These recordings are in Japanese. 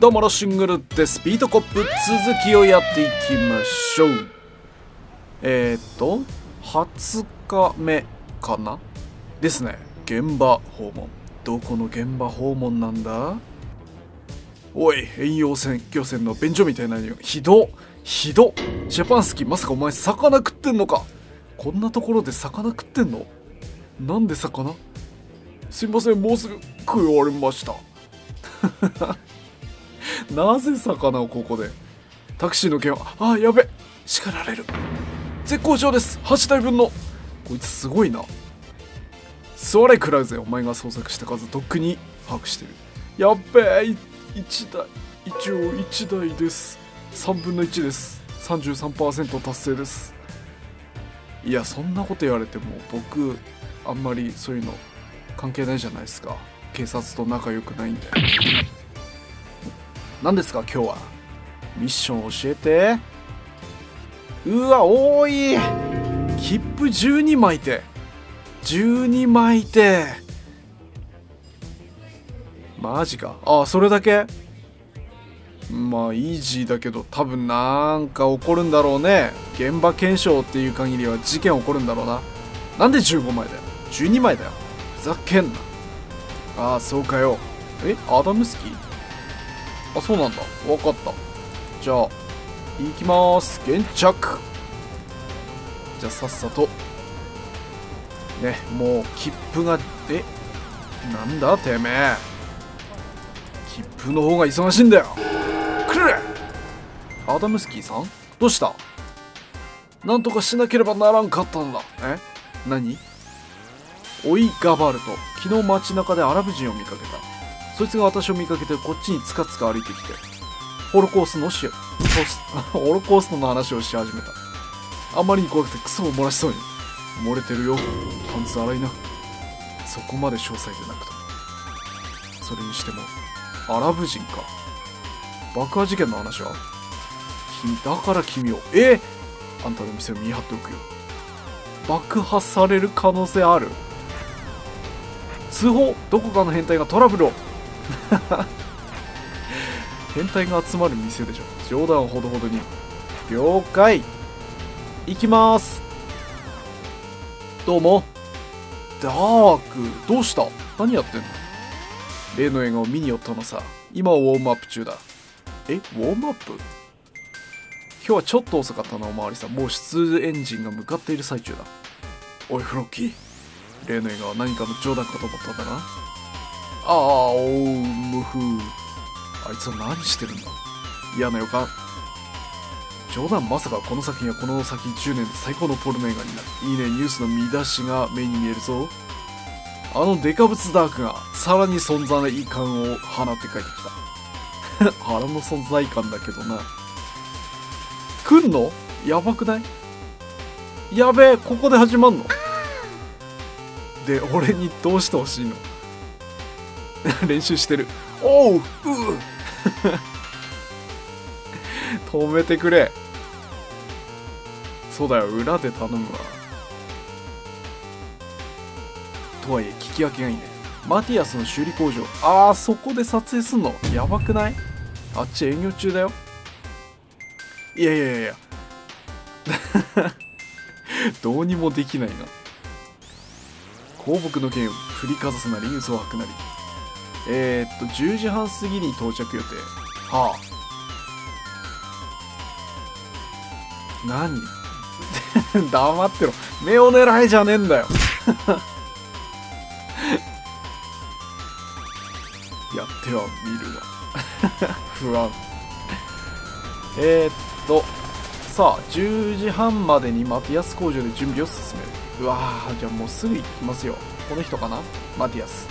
どうも、ロッシングルでスピードコップ続きをやっていきましょう。20日目かなですね。現場訪問。どこの現場訪問なんだ？おい、遠洋漁船の便所みたいなにひどジャパンスキー、まさかお前魚食ってんのか？こんなところで魚食ってんの？なんで魚？すいません、もうすぐ食われました。なぜ魚をここで？タクシーの件は、やべ、叱られる。絶好調です。8台分の。こいつすごいな。座れクラウゼ、お前が捜索した数とっくに把握してる。やっべえ、1台、一応1台です。3分の1です。33% 達成です。いや、そんなこと言われても僕あんまりそういうの関係ないじゃないですか。警察と仲良くないんで。何ですか今日は？ミッション教えて。うわ、多い。切符12枚てマジか。それだけ？まあイージーだけど、多分なんか起こるんだろうね。現場検証っていう限りは事件起こるんだろうな。なんで15枚だよ。12枚だよ。ふざけんな。そうかよ。アダムスキー？そうなんだ。わかった。じゃあ行きまーす。現着。じゃあさっさとね、もう切符がなんだてめえ。切符の方が忙しいんだよ。来る。アダムスキーさん、どうした？なんとかしなければならんかったんだ。何？オイガバルト、昨日街中でアラブ人を見かけた。そいつが私を見かけてこっちにつかつか歩いてきて、ホロコーストの話をし始めた。あまりに怖くてクソを漏らしそうに。漏れてるよ。パンツ洗いな。そこまで詳細でなくとも。それにしてもアラブ人か。爆破事件の話は？だから君をあんたの店を見張っておくよ。爆破される可能性ある？通報。どこかの変態がトラブルを。変態が集まる店でしょ。冗談をほどほどに。了解。行きます。どうも。ダーク、どうした？何やってんの？例の映画を見に寄ったのさ。今はウォームアップ中だ。ウォームアップ？今日はちょっと遅かったな、おまわりさん。もう出エンジンが向かっている最中だ。おいフロッキー、例の映画は何かの冗談かと思ったんだな。ムフー。あいつは何してるんだ？嫌な予感。冗談？まさかこの作品はこの先10年で最高のポルノ映画になる。いいね、ニュースの見出しが目に見えるぞ。デカブツダークがさらに存在感を放って帰ってきた。腹の存在感だけどな。来んの？やばくない？やべえ、ここで始まんの？で、俺にどうしてほしいの？練習してる。止めてくれ。そうだよ、裏で頼むわ。とはいえ聞き分けがいいね。マティアスの修理工場。そこで撮影すんの？やばくない？あっち営業中だよ。いやどうにもできないな。公僕の剣を振りかざすなり嘘を吐くなり。10時半過ぎに到着予定。何？黙ってろ。目を狙いじゃねえんだよ。やっては見るわ。不安。さあ10時半までにマティアス工場で準備を進める。じゃあもうすぐ行きますよ。この人かな？マティアス。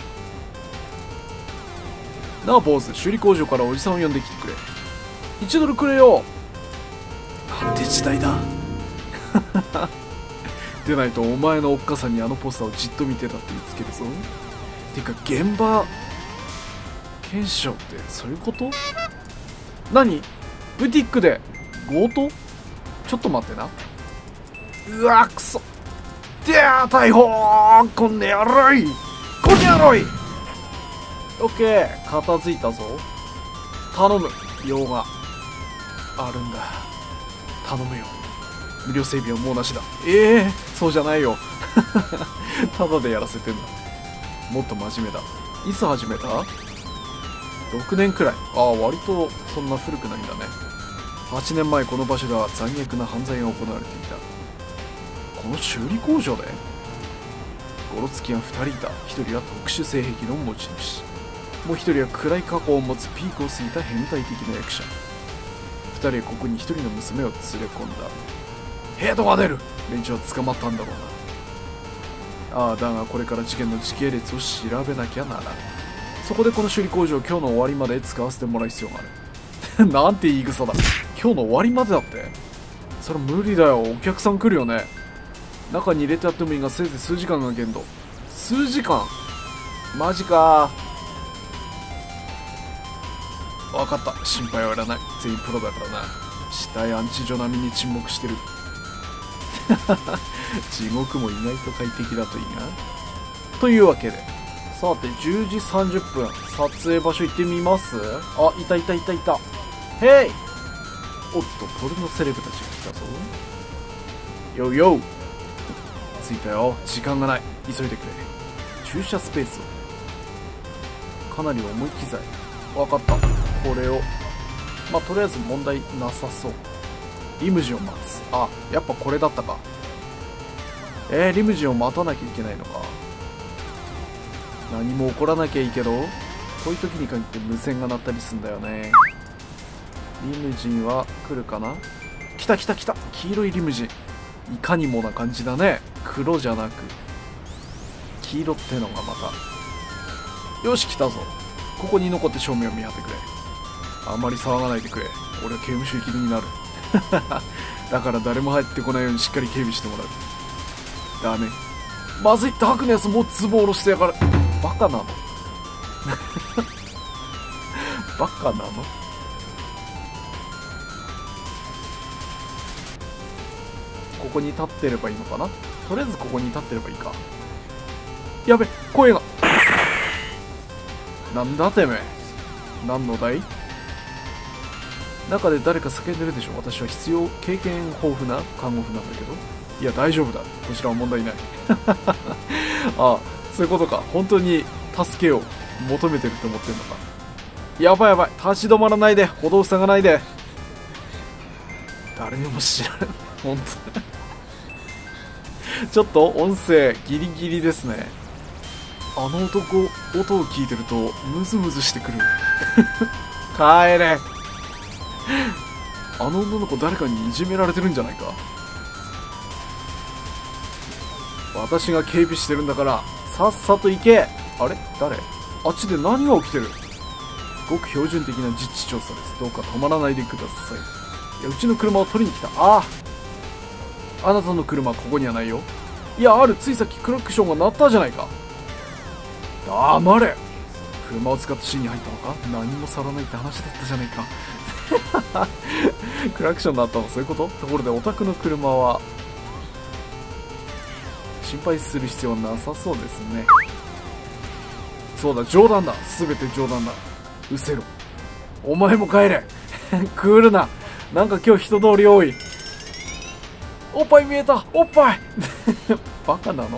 なあ坊主、修理工場からおじさんを呼んできてくれ。1ドルくれよ。なんて時代だ。でないとお前のおっかさんにあのポスターをじっと見てたって言いつけるぞ。てか現場検証ってそういうこと？何？ブティックで強盗？ちょっと待ってな。うわくそ。逮捕。こんねやろい。オッケー、片付いたぞ。 頼む。用があるんだ。頼むよ。無料整備はもうなしだ。そうじゃないよ。ただでやらせてんだ。もっと真面目だ。いつ始めた ?6 年くらい。割とそんな古くないんだね。8年前この場所では残虐な犯罪が行われていた。この修理工場でゴロツキが2人いた。1人は特殊性癖の持ち主、もう1人は暗い過去を持つピークを過ぎた変態的な役者。2人はここに1人の娘を連れ込んだ。ヘイトが出る。連中は捕まったんだろうな。だがこれから事件の時系列を調べなきゃならない。そこでこの修理工場を今日の終わりまで使わせてもらう必要がある。なんて言い草だ。今日の終わりまでだって。それ無理だよ。お客さん来るよね。中に入れてやってもいいが、せいぜい数時間が限度。数時間マジか。分かった。心配はいらない。全員プロだからな。死体安置所並みに沈黙してる。地獄も意外と快適だといいな。というわけで、さて10時30分撮影場所行ってみます。いた。ヘイ。おっと、ポルノセレブたちが来たぞ。ヨーヨー。着いたよ。時間がない。急いでくれ。駐車スペースをかなり重い機材。分かった。これをとりあえず問題なさそう。リムジンを待つ。やっぱこれだったか。リムジンを待たなきゃいけないのか。何も起こらなきゃいいけど、こういう時に限って無線が鳴ったりすんだよね。リムジンは来るかな。来た。黄色いリムジン。いかにもな感じだね。黒じゃなく黄色ってのがまた。よし、来たぞ。ここに残って正面を見張ってくれ。あまり騒がないでくれ。俺は刑務所行きになる。だから誰も入ってこないようにしっかり警備してもらう。ダメ。まずい。ダークのやつもうズボン下ろしてやがる。バカなの。バカなの。ここに立ってればいいのかな。とりあえずここに立ってればいいか。やべ、声が。なんだてめえ。何のだい。中で誰か叫んでるでしょ。私は経験豊富な看護婦なんだけど。いや、大丈夫だ。こちらは問題ない。そういうことか。本当に助けを求めてるって思ってるのか。やばい。立ち止まらないで。歩道塞がないで。誰にも知らない。本当ちょっと音声ギリギリですね。あの男、音を聞いてるとムズムズしてくる。帰れ。あの女の子誰かにいじめられてるんじゃないか。私が警備してるんだからさっさと行け。あれ、誰。あっちで何が起きてる。ごく標準的な実地調査です。どうか止まらないでください。いや、うちの車を取りに来た。あなたの車はここにはないよ。いや、ある。ついさっきクラクションが鳴ったじゃないか。黙れ。車を使って市に入ったのか。何も去らないって話だったじゃないか。クラクション鳴ったの、そういうこと。ところでお宅の車は心配する必要はなさそうですね。そうだ、冗談だ。全て冗談だ。うせろ。お前も帰れ。クールな。なんか今日人通り多い。おっぱい見えた。おっぱい。バカなの。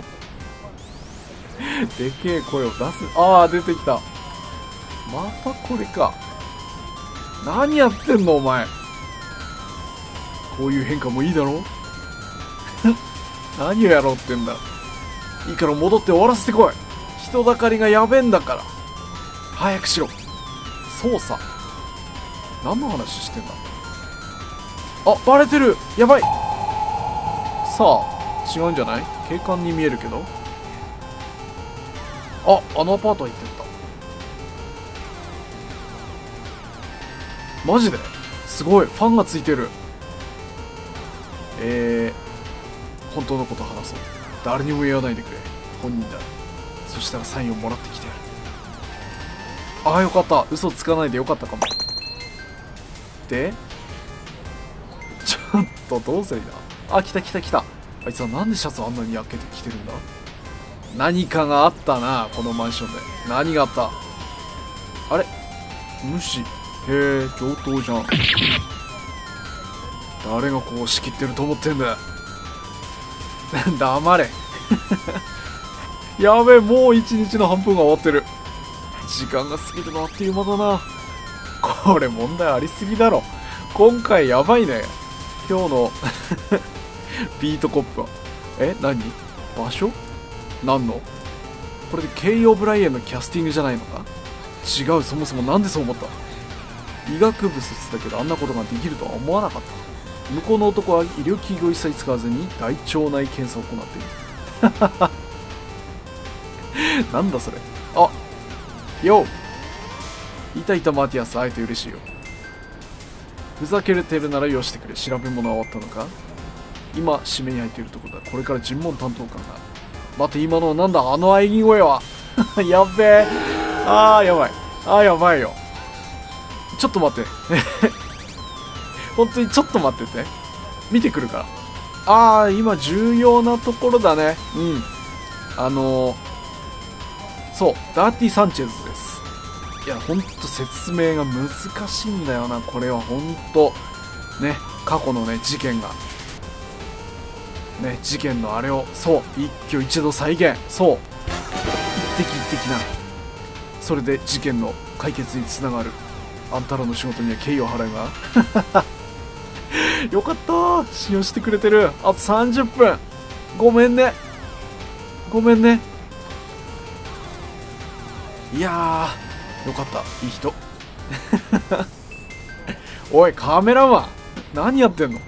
でけえ声を出す。出てきた。またこれか。何やってんのお前。こういう変化もいいだろ。何をやろうってんだ。いいから戻って終わらせてこい。人だかりがやべえんだから。早くしろ。操作。何の話してんだ。バレてる。やばい。さあ、違うんじゃない。警官に見えるけど。あのアパートは行ってった。マジですごい。ファンがついてる。本当のこと話そう。誰にも言わないでくれ。本人だ。そしたらサインをもらってきてやる。よかった。嘘つかないでよかったかも。でちょっとどうすりだ。来た。あいつはなんでシャツあんなに焼けてきてるんだ。何かがあったな、このマンションで。何があった。あれ、無視。 へえ、上等じゃん。誰がこう仕切ってると思ってんだ。黙れ。やべえ、もう一日の半分が終わってる。時間が過ぎるのあっという間だな。これ問題ありすぎだろ。今回やばいね。今日のビートコップは。何場所何のこれでケイ・オブライエンのキャスティングじゃないのか。違う、そもそもなんでそう思った。医学部卒だけどあんなことができるとは思わなかった。向こうの男は医療器具を一切使わずに大腸内検査を行っている。なんだそれ。あ、よう。いたいたマティアス、会えて嬉しいよ。ふざけてるならよしてくれ。調べ物は終わったのか。今締めに入っているところだ。これから尋問担当官が。待て、今のはなんだ、あの喘ぎ声は。やっべえ。あーやばい。やばいよ。ちょっと待って。本当にちょっと待ってて。見てくるから。今重要なところだね。うん。そう、ダーティ・サンチェズです。いや、ほんと説明が難しいんだよな。これはほんと。ね、過去のね、事件が。ね、事件のあれを、そう、一挙一度再現。そう。一滴一滴な。それで事件の解決につながる。あんたらの仕事には敬意を払うが。よかったー。信用してくれてる。あと30分。ごめんね。ごめんね。いやー、よかった。いい人。おい、カメラマン。何やってんの。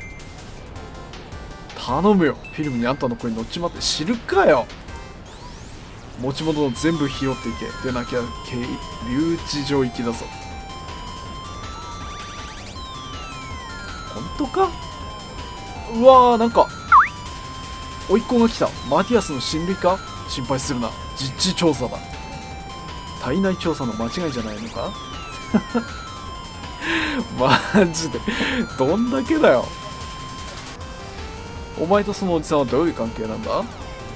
頼むよ。フィルムにあんたの声に乗っちまって知るかよ。持ち物を全部拾っていけ。でなきゃ留置場行きだぞ。本当か。うわー、なんか甥っ子が来た。マティアスの親類か。心配するな。実地調査だ。体内調査の間違いじゃないのか。マジでどんだけだよ。お前とそのおじさんはどういう関係なんだ。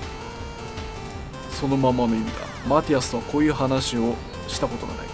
そのままの意味だ。マティアスとはこういう話をしたことがない。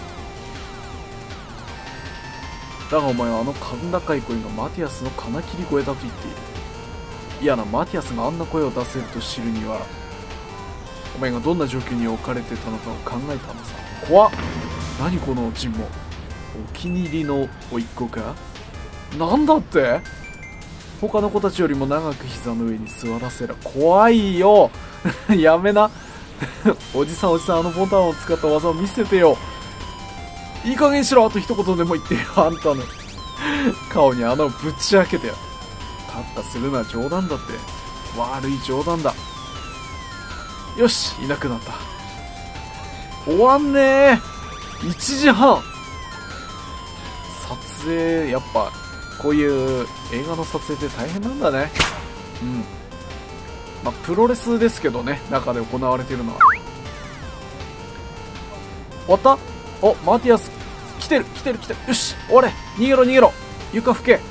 だがお前はあの甲高い声がマティアスの金切り声だと言っている。いやな、マティアスがあんな声を出せると知るには、お前がどんな状況に置かれてたのかを考えたのさ。怖っ。何この尋問。お気に入りの甥っ子か。なんだって。他の子たちよりも長く膝の上に座らせろ。怖いよ。やめな。おじさん、あのボタンを使った技を見せてよ。いい加減しろ。あと一言でも言ってよ。あんたの顔に穴をぶち開けてよ。カッタするのは冗談だって。悪い冗談だ。よし、いなくなった。終わんねえ。1時半。撮影、やっぱこういう映画の撮影って大変なんだね。うん。まあプロレスですけどね、中で行われているのは。終わった。お、マティアス来てる。よし、終われ。逃げろ。床拭け。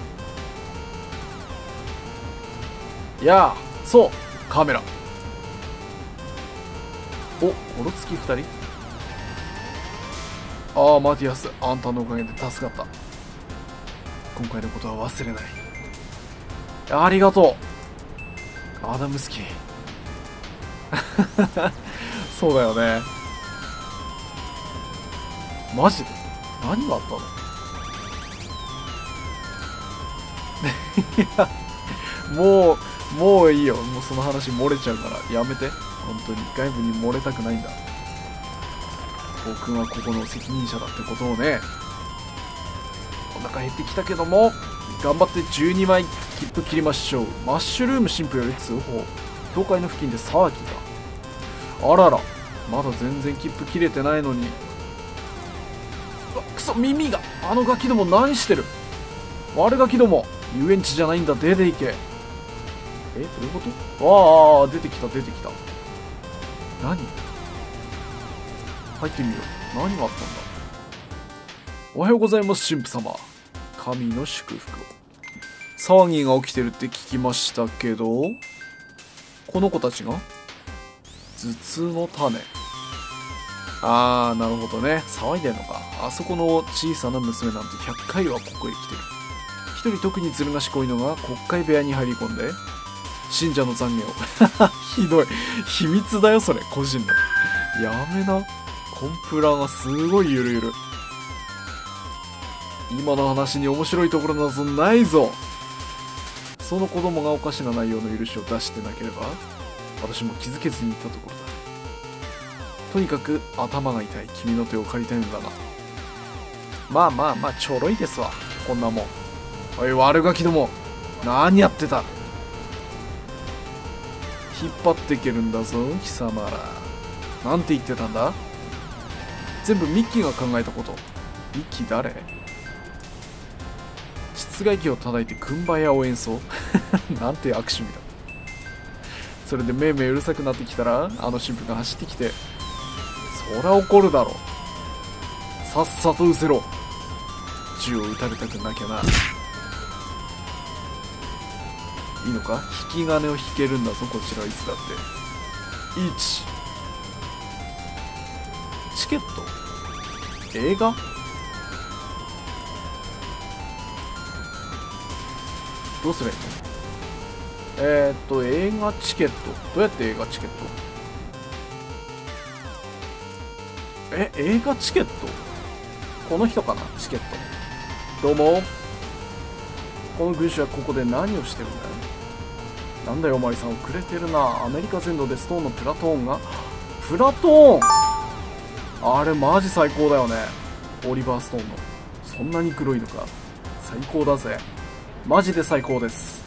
いやー、そう、カメラ。お、ゴロつき2人。ああ、マティアス、あんたのおかげで助かった。今回のことは忘れない。ありがとう、アダムスキー。そうだよね。マジで何があったの。いや、もういいよ。もうその話漏れちゃうからやめて。本当に外部に漏れたくないんだ。僕がここの責任者だってことをね。お腹減ってきたけども頑張って12枚切符切りましょう。マッシュルーム神父より通報。教会の付近で騒ぎが。あらら、まだ全然切符切れてないのに。うわ、くそ、耳が。あのガキども何してる。悪ガキども、遊園地じゃないんだ。出て行け。どういうこと。出てきた。何。入ってみよう。何があったんだ。おはようございます、神父様。神の祝福を。騒ぎが起きてるって聞きましたけど、この子たちが頭痛の種。 あー、なるほどね。騒いでんのか。あそこの小さな娘なんて100回はここへ来てる。一人特にずる賢いのが国会部屋に入り込んで、信者の懺悔を。ひどい。秘密だよ、それ。個人の。やめな。コンプラがすごいゆるゆる。今の話に面白いところなどないぞ。その子供がおかしな内容の許しを出してなければ、私も気づけずにいたところだ。とにかく頭が痛い。君の手を借りたいのだが。まあまあまあ、ちょろいですわ。こんなもん。おい、悪ガキども。何やってた。引っ張っていけるんだぞ、貴様ら。なんて言ってたんだ。全部ミッキーが考えたこと。ミッキー誰？室外機を叩いてクンバヤを演奏なんて悪趣味だ。それでめいめいうるさくなってきたら、あの神父が走ってきて、そりゃ怒るだろ。さっさと失せろ。銃を撃たれたくなきゃな。いいのか？引き金を引けるんだぞ、こちらはいつだって。1、チケット？映画？どうすればいいの？映画チケット。どうやって映画チケット？映画チケット？この人かな？チケット。どうも。この軍師はここで何をしてるんだよ。なんだよおまわりさん、遅れてるな。アメリカ全土でストーンのプラトーンが。プラトーンあれマジ最高だよね。オリバーストーンの。そんなに黒いのか。最高だぜ。マジで最高です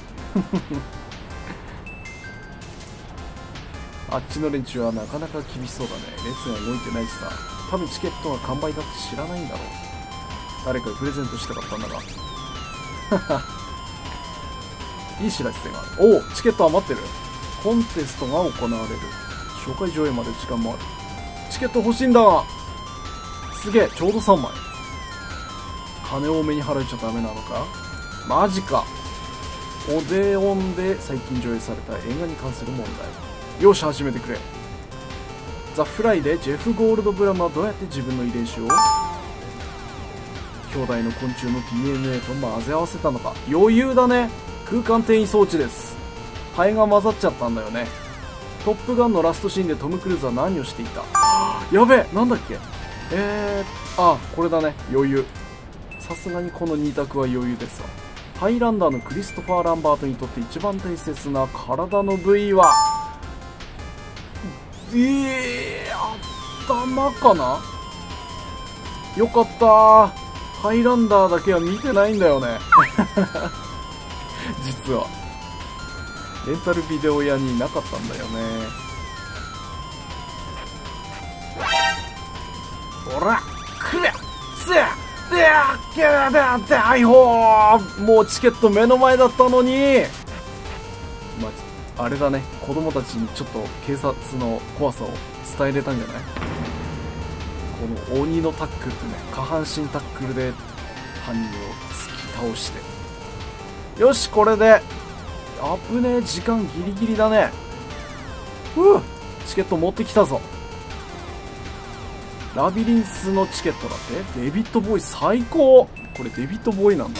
あっちの連中はなかなか厳しそうだね。列が動いてないしさ。多分チケットが完売だって知らないんだろう。誰かにプレゼントしたかったんだがいい知らせがある。おお、チケット余ってる。コンテストが行われる。紹介上映まで時間もある。チケット欲しいんだが。すげえ、ちょうど3枚。金多めに払えちゃダメなのか。マジか。オデオンで最近上映された映画に関する問題。よし、始めてくれ。ザ・フライでジェフ・ゴールドブラムはどうやって自分の遺伝子を兄弟の昆虫の DNA と混ぜ合わせたのか。余裕だね。空間転移装置です。ハエが混ざっちゃったんだよね。トップガンのラストシーンでトム・クルーズは何をしていた？やべえ、なんだっけ。これだね。余裕。さすがにこの2択は余裕ですわ。ハイランダーのクリストファー・ランバートにとって一番大切な体の部位は頭かな。よかったー。ハイランダーだけは見てないんだよね実はレンタルビデオ屋になかったんだよね。ほらくれせ大砲。もうチケット目の前だったのに。あれだね、子供たちにちょっと警察の怖さを伝えれたんじゃない。この鬼のタックルってね、下半身タックルで犯人を突き倒して、よし、これで危ねえ、時間ギリギリだね。チケット持ってきたぞ。ラビリンスのチケットだって。デビッド・ボーイ最高。これデビッド・ボーイなんだ。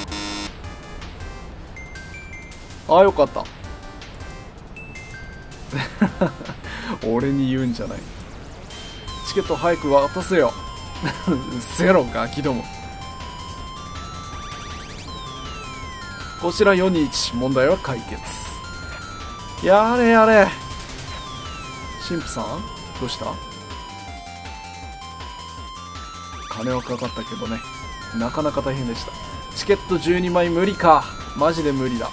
ああ、よかった俺に言うんじゃない。チケット早く渡せようせろガキども。こちら421、問題は解決。やれやれ。神父さんどうした。金はかかったけどね、なかなか大変でした。チケット12枚無理か。マジで無理だ。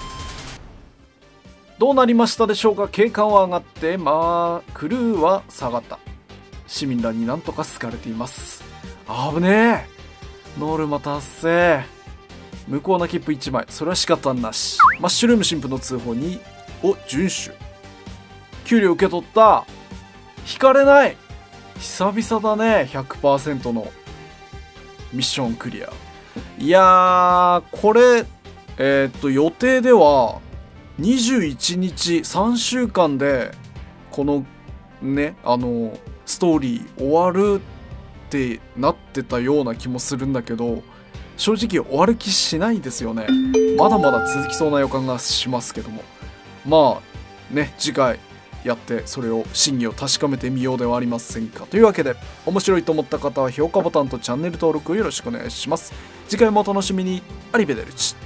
どうなりましたでしょうか。警官は上がって、クルーは下がった。市民らになんとか好かれています。危ねえ。ノルマ達成。無効な切符1枚。それは仕方なし。マッシュルーム神父の通報にを遵守。給料受け取った。引かれない。久々だね。 100% のミッションクリア。いやー、これ予定では21日3週間でこのね、 ストーリー終わるってなってたような気もするんだけど、正直終わる気しないですよね。まだまだ続きそうな予感がしますけども、まあね、次回やってそれを真偽を確かめてみようではありませんか。というわけで、面白いと思った方は評価ボタンとチャンネル登録をよろしくお願いします。次回もお楽しみに。アリベデルチ。